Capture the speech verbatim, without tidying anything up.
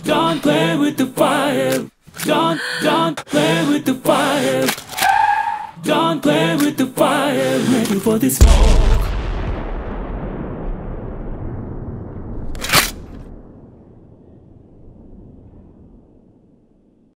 don't play with the fire. Don't, don't play with the fire. Don't play with the fire. Ready for the smoke.